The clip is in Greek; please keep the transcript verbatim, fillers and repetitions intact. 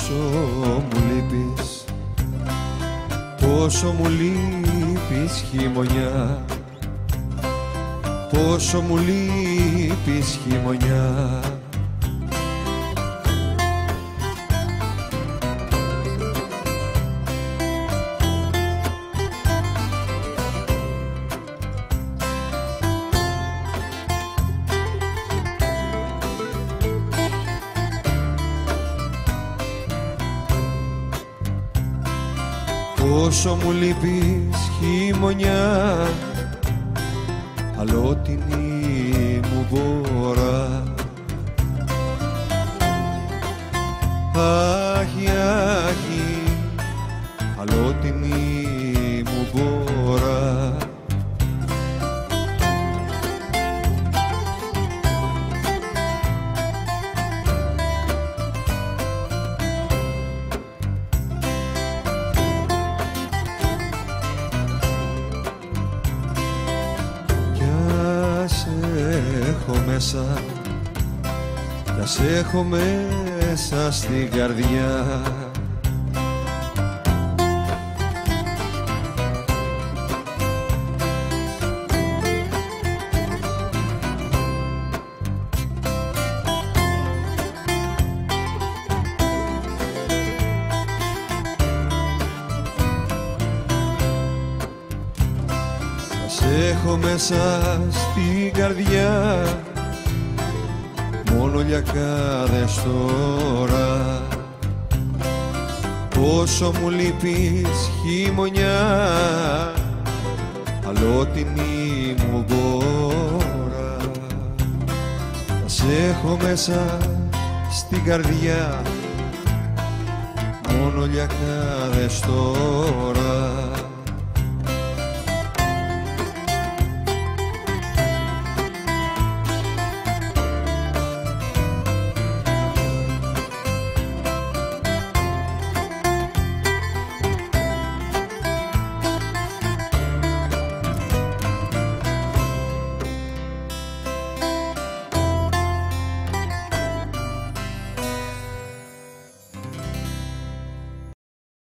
Πόσο μου λείπεις, πόσο μου λείπεις χειμωνιά, πόσο μου λείπεις χειμωνιά. Πόσο μου λείπεις χειμωνιά, αλλότινη μου βόρα. Άχι, άχι, αλλότινη μου βόρα. Έχω μέσα, κι ας έχω μέσα στην καρδιά έχω μέσα στην καρδιά μόνο λιακάδες τώρα. Πόσο μου λείπεις χειμωνιά, αλλότινη μου βόρα. Θα σε έχω μέσα στην καρδιά μόνο λιακάδες τώρα.